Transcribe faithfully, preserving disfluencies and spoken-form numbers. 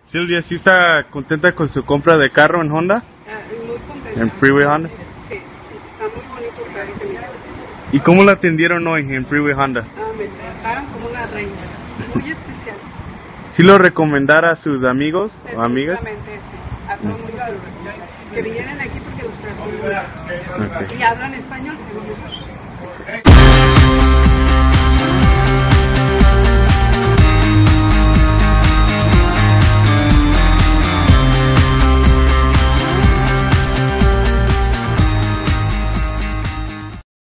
Silvia, ¿sí está contenta con su compra de carro en Honda? Uh, muy contenta. ¿En Freeway Honda? Sí, está muy bonito el carrito, mira. ¿Y cómo la atendieron hoy en Freeway Honda? Ah, me trataron como una reina, muy especial. ¿Sí lo recomendara a sus amigos o amigas? Definitivamente sí, a todo el mundo se lo recomiendo. Que vinieran aquí porque los tratan muy bien. Okay. Y hablan español, que es lo mejor.